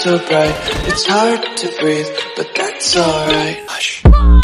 so bright, it's hard to breathe, but that's alright. Hush.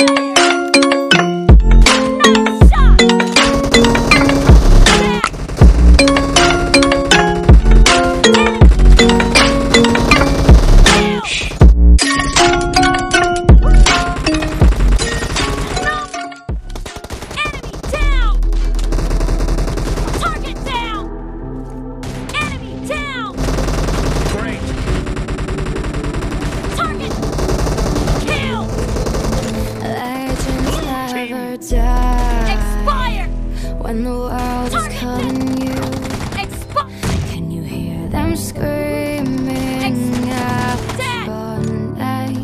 Expire! When the world is calling you, can you hear them screaming out for night?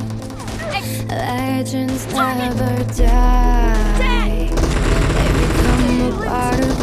Legends never die. They become a part of